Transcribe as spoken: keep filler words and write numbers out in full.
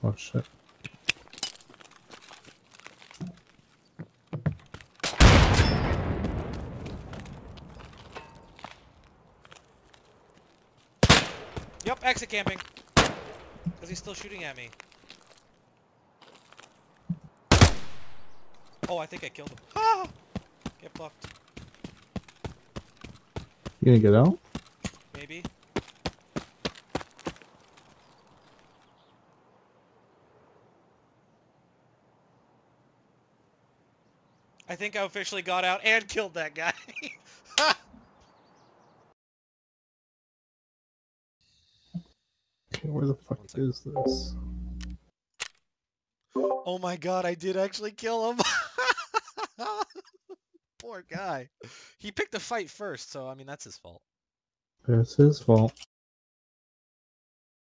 Oh shit. Yep, exit camping. Because he's still shooting at me. Oh, I think I killed him. Ah! Get fucked. You gonna get out? Maybe. I think I officially got out and killed that guy. Okay, where the fuck is this? Oh my god, I did actually kill him. Poor guy. He picked the fight first, so I mean that's his fault. It's his fault.